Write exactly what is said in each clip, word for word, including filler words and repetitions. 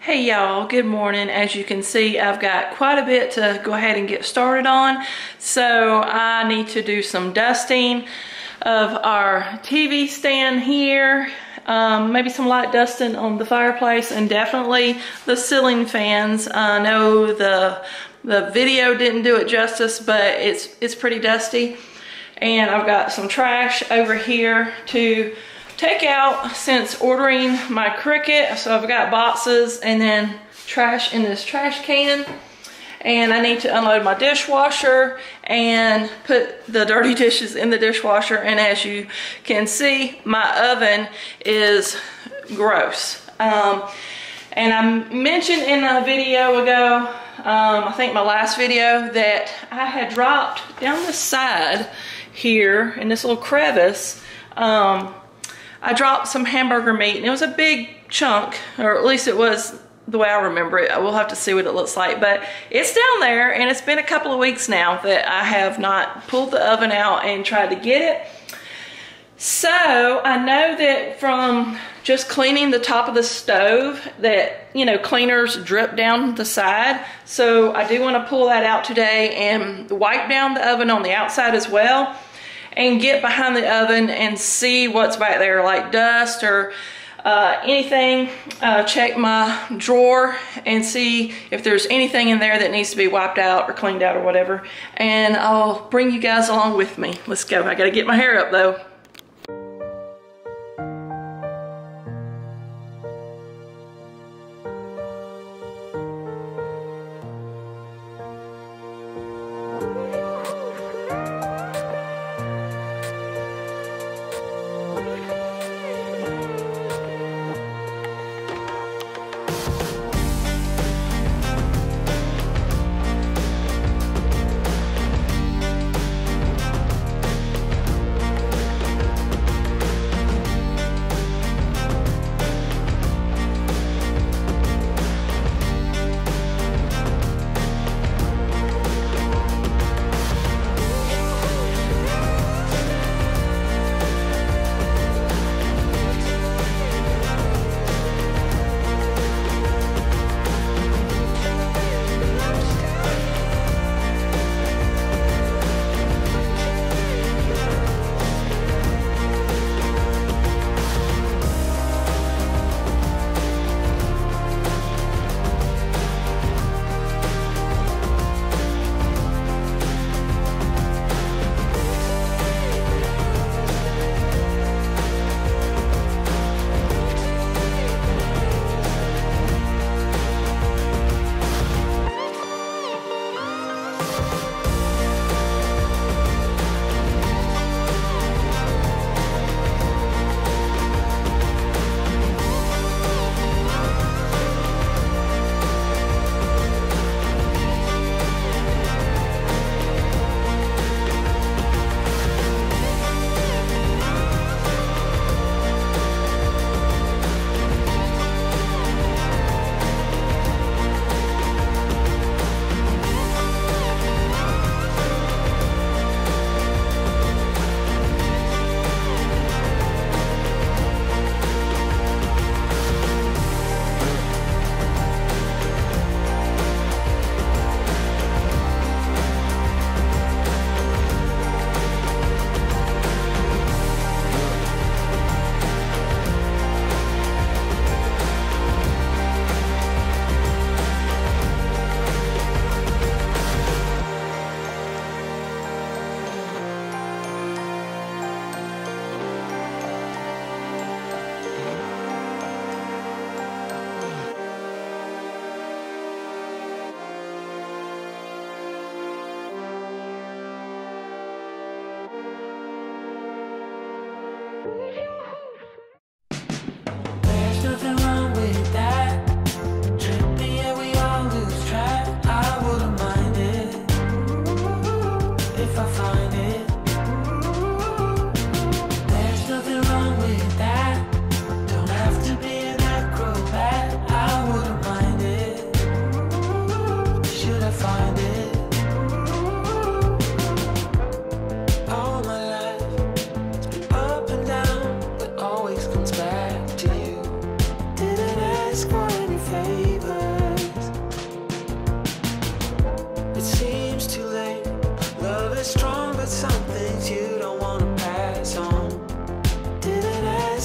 Hey y'all, good morning. As you can see, I've got quite a bit to go ahead and get started on. So I need to do some dusting of our T V stand here, um, maybe some light dusting on the fireplace, and definitely the ceiling fans. I know the the video didn't do it justice, but it's it's pretty dusty. And I've got some trash over here to take out since ordering my Cricut. So I've got boxes and then trash in this trash can. And I need to unload my dishwasher and put the dirty dishes in the dishwasher. And as you can see, my oven is gross. Um, and I mentioned in a video ago, um, I think my last video, that I had dropped down the side here in this little crevice, um, I dropped some hamburger meat, and it was a big chunk, or at least it was the way I remember it. I will have to see what it looks like, but it's down there, and it's been a couple of weeks now that I have not pulled the oven out and tried to get it. So I know that from just cleaning the top of the stove that, you know, cleaners drip down the side. So I do want to pull that out today and wipe down the oven on the outside as well, and get behind the oven and see what's back there, like dust or uh, anything. Uh, check my drawer and see if there's anything in there that needs to be wiped out or cleaned out or whatever. And I'll bring you guys along with me. Let's go. I gotta get my hair up though.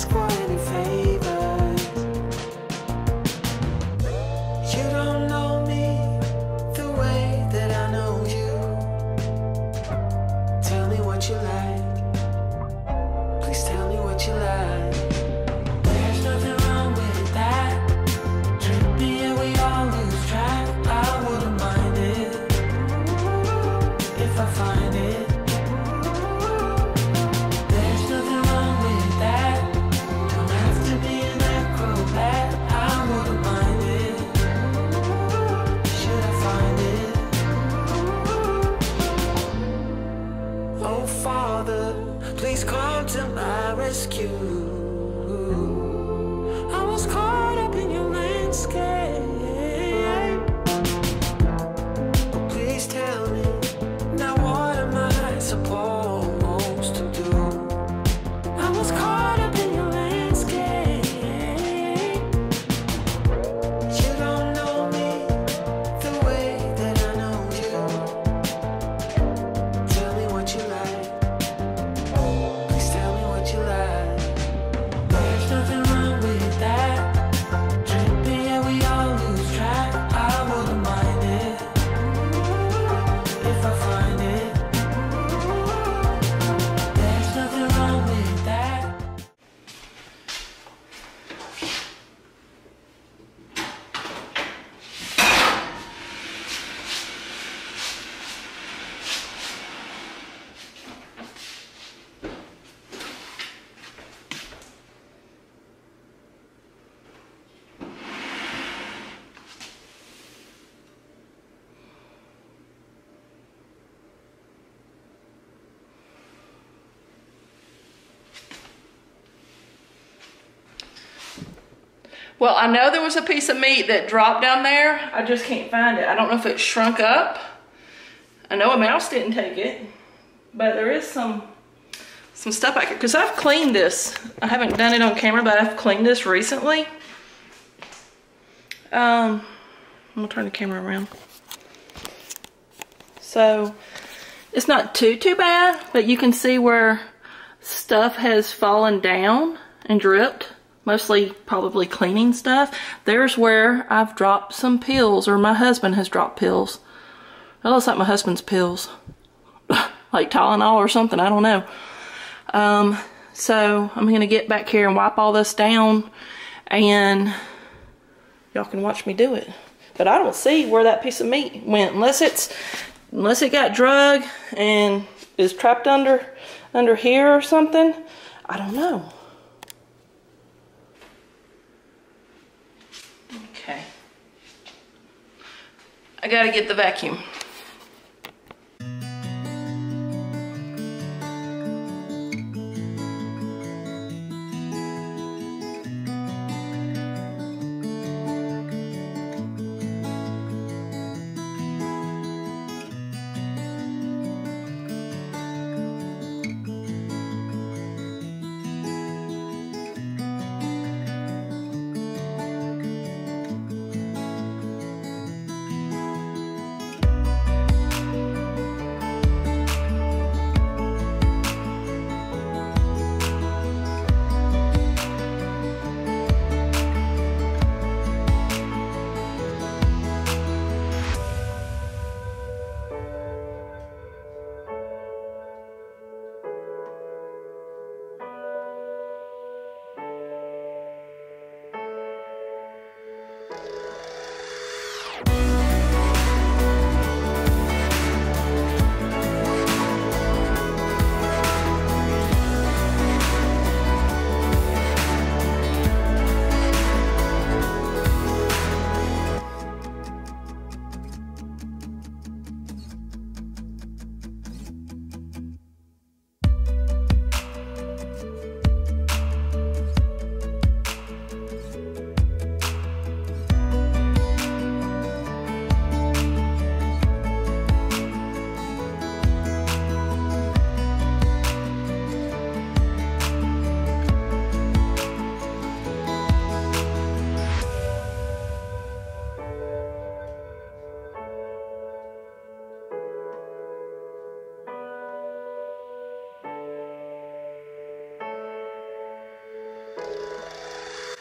ask for any favors. You don't know me the way that I know you. Tell me what you like. Please tell me what you like. There's nothing wrong with that. Trippy and we all lose track. I wouldn't mind it if I find it. There's nothing wrong with that. Don't have to be an acrobat. I wouldn't mind it. Should I find it? Oh Father, please come to my rescue. I was caught up in your landscape. Oh, please tell me, now what am I supposed to do? I was caught up in your landscape. You don't know me the way that I know you. Tell me what you like. Please tell me what you like. There's nothing wrong with that. Trippy and we all lose track. I wouldn't mind it if I find it. There's nothing wrong with that. Well, I know there was a piece of meat that dropped down there. I just can't find it. I don't know if it shrunk up. I know a mouse didn't take it, but there is some some stuff back here. Because I've cleaned this. I haven't done it on camera, but I've cleaned this recently. Um, I'm gonna turn the camera around. So it's not too, too bad, but you can see where stuff has fallen down and dripped. Mostly probably cleaning stuff. There's where I've dropped some pills, or my husband has dropped pills. That looks like my husband's pills. Like Tylenol or something, I don't know. Um, so I'm gonna get back here and wipe all this down, and y'all can watch me do it. But I don't see where that piece of meat went, unless it's unless it got drug and is trapped under under here or something. I don't know. Okay. I gotta get the vacuum.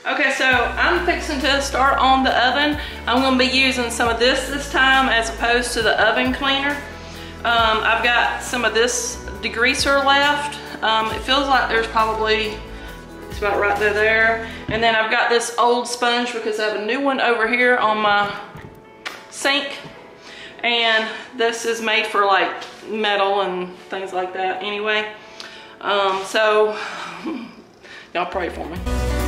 Okay, so I'm fixing to start on the oven. I'm gonna be using some of this this time as opposed to the oven cleaner. Um, I've got some of this degreaser left. Um, it feels like there's probably, it's about right there, there. And then I've got this old sponge because I have a new one over here on my sink. And this is made for like metal and things like that anyway. Um, so, y'all pray for me.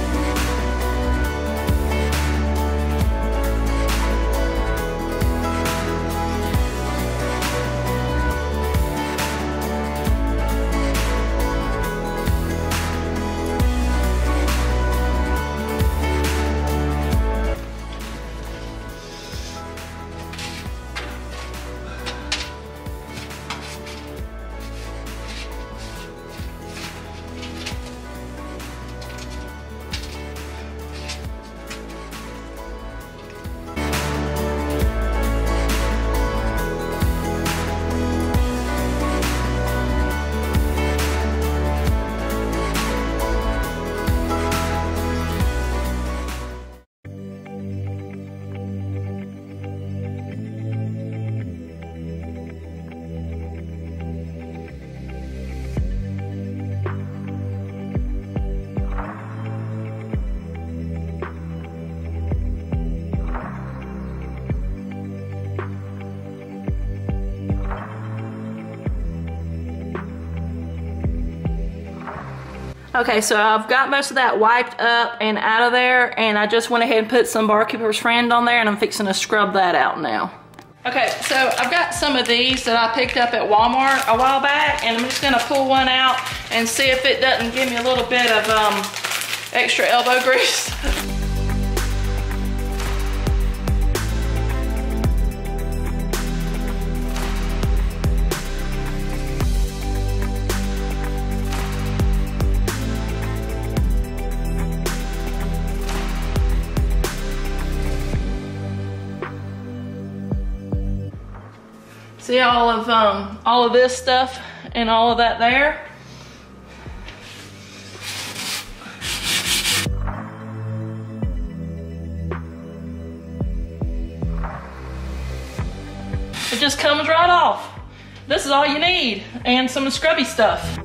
Okay, so I've got most of that wiped up and out of there, and I just went ahead and put some Barkeeper's Friend on there, and I'm fixing to scrub that out now. Okay, so I've got some of these that I picked up at Walmart a while back, and I'm just gonna pull one out and see if it doesn't give me a little bit of um, extra elbow grease. See all of um, all of this stuff and all of that there? It just comes right off. This is all you need, and some scrubby stuff.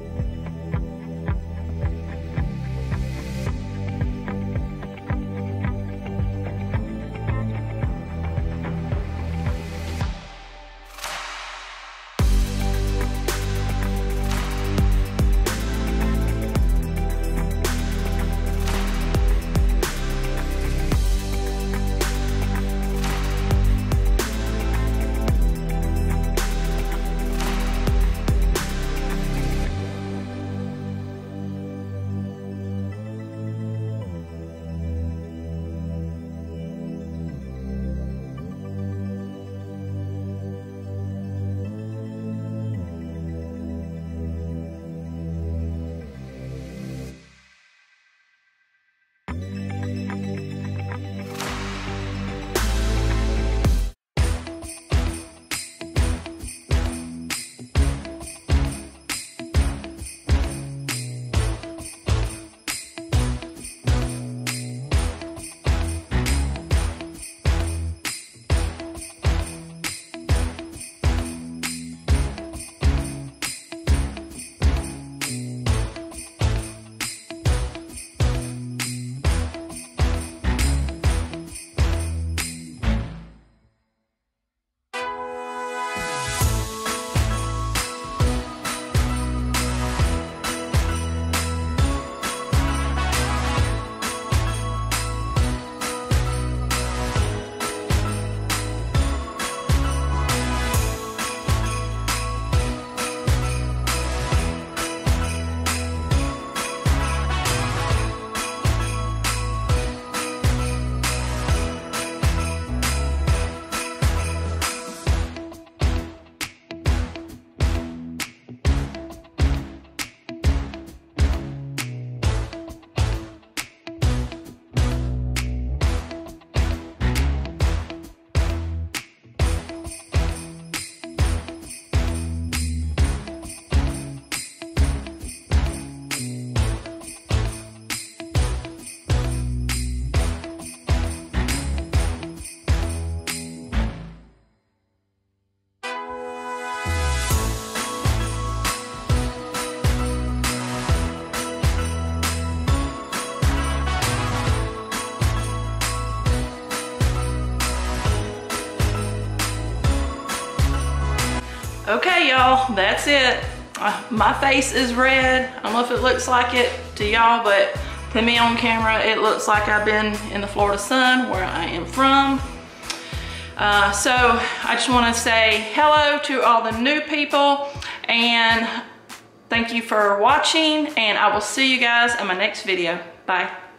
Okay, y'all, that's it. Uh, my face is red. I don't know if it looks like it to y'all, but to me on camera, it looks like I've been in the Florida sun, where I am from. Uh, so I just want to say hello to all the new people, and thank you for watching, and I will see you guys in my next video. Bye.